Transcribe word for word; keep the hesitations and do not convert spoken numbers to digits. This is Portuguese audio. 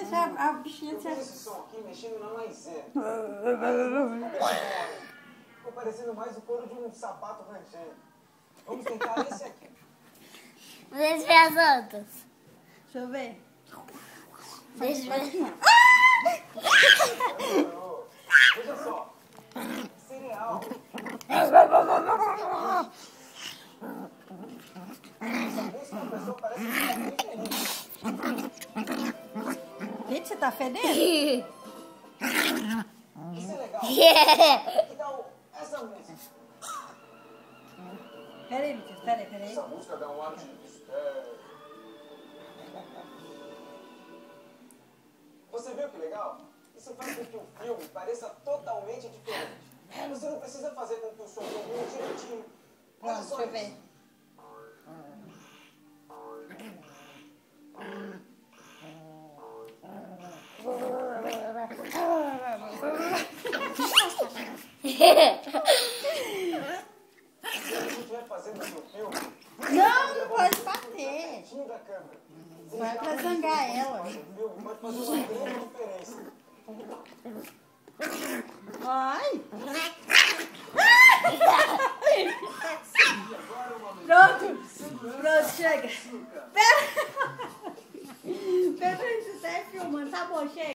Deixa a, a bichinha Eu se... fiz esse som aqui mexendo na maisena. Ficou parecendo mais o couro de um sapato rancheiro. Vamos tentar esse aqui. Deixa eu ver as outras. Deixa eu ver. Deixa eu ver. Veja só. Cereal. Essa música da pessoa parece que está bem feliz. Gente, você tá fedendo? Isso é legal. Yeah. Que tal essa música? Peraí, Lucas, peraí, peraí. Essa música dá um ar de mistério. Você viu que legal? Isso faz com que o filme pareça totalmente diferente. Você não precisa fazer com que o som combine direitinho. Olha Pronto, só deixa eu isso. ver. Se a gente estiver fazendo o seu filme, Não, não pode bater. pertinho da câmera. Vai pra zangar ela. O filme pode fazer uma grande diferença. Ai! Pronto! Pronto, chega! Pera! Pera, você tá filmando, tá bom, chega!